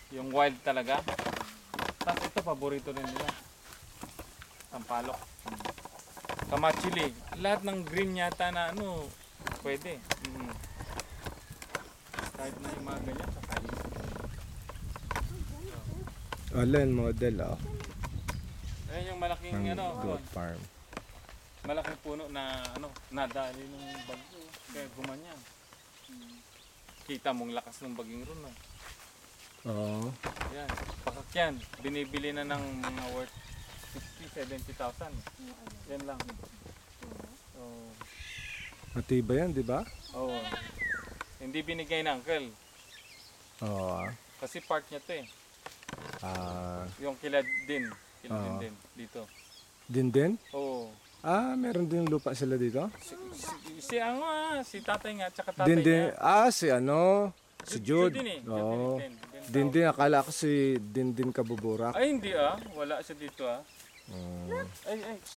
Yung wild talaga. Tapos ito, paborito rin nila. Sampalok. Kamachili. Lahat ng green yata na ano, pwede. Kahit na yung mga ganyan, kakain. Alin model oh. Ayan yung malaking Ng ano, goat farm. malaking puno na ano, nadali ng bagyo. Kaya gumanyan. Kita mong lakas ng baging ron. No? Oo. Yan, pakakyan. Binibili na ng mga worth 60,000-70,000. Yan lang. So, Matibay yan, di ba? oh, hindi binigay ng uncle. Oo. Kasi part niya to eh. Yung kilad din. Kilad din dito. Din? Oo. Meron din lupa sila dito? Si tatay nga, tsaka tatay Din. niya. Si ano? Si Jude. Din eh. Oo. Din. Din, akala ko si Din Kabuburak. Ay, hindi ah. Wala siya dito ah. Ay.